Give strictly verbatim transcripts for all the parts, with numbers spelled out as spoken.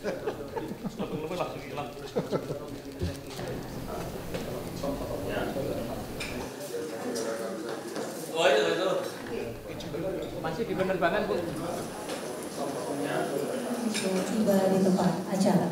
Oh itu itu. Masih di penerbangan, Bu. Tiba di tempat acara.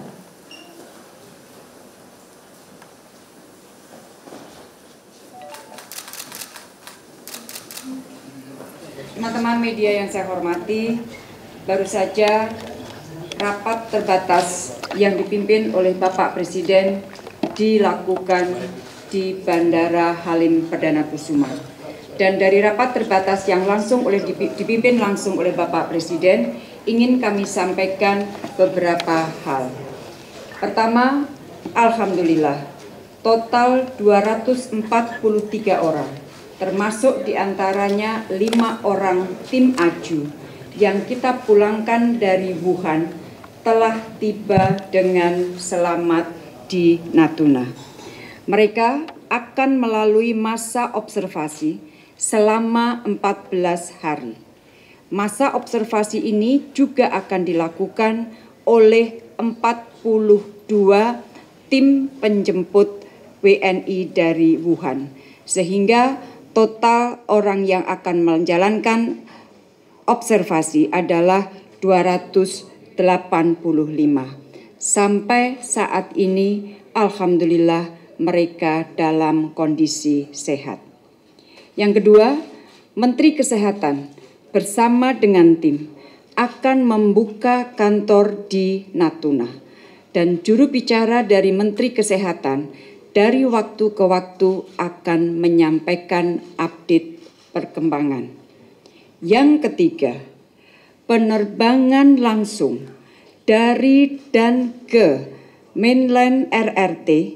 Teman-teman media yang saya hormati, baru saja rapat terbatas yang dipimpin oleh Bapak Presiden dilakukan di Bandara Halim Perdana Kusuma. Dan dari rapat terbatas yang langsung oleh dipimpin langsung oleh Bapak Presiden, ingin kami sampaikan beberapa hal. Pertama, alhamdulillah, total dua ratus empat puluh tiga orang, termasuk diantaranya lima orang tim aju yang kita pulangkan dari Wuhan, telah tiba dengan selamat di Natuna. Mereka akan melalui masa observasi selama empat belas hari. Masa observasi ini juga akan dilakukan oleh empat puluh dua tim penjemput W N I dari Wuhan, sehingga total orang yang akan menjalankan observasi adalah dua ratus delapan puluh lima. Sampai saat ini, alhamdulillah mereka dalam kondisi sehat. Yang kedua, Menteri Kesehatan bersama dengan tim akan membuka kantor di Natuna, dan juru bicara dari Menteri Kesehatan dari waktu ke waktu akan menyampaikan update perkembangan. Yang ketiga, penerbangan langsung dari dan ke mainland R R T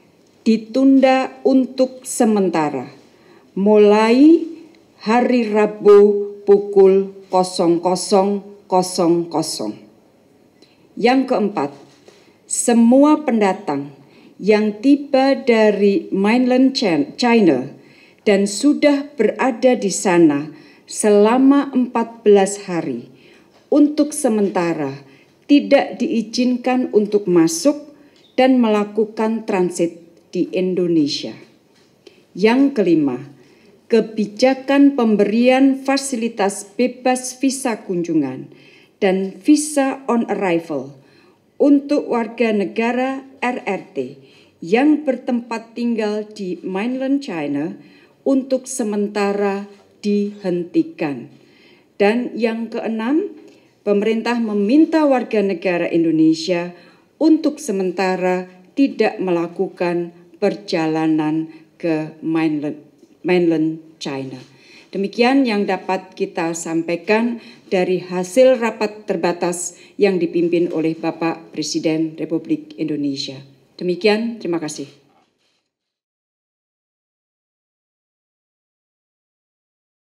ditunda untuk sementara mulai hari Rabu pukul nol nol. Yang keempat, semua pendatang yang tiba dari mainland China dan sudah berada di sana selama empat belas hari, untuk sementara tidak diizinkan untuk masuk dan melakukan transit di Indonesia. Yang kelima, kebijakan pemberian fasilitas bebas visa kunjungan dan visa on arrival untuk warga negara R R T yang bertempat tinggal di mainland China untuk sementara dihentikan. Dan yang keenam, pemerintah meminta warga negara Indonesia untuk sementara tidak melakukan perjalanan ke mainland mainland China. Demikian yang dapat kita sampaikan dari hasil rapat terbatas yang dipimpin oleh Bapak Presiden Republik Indonesia. Demikian, terima kasih.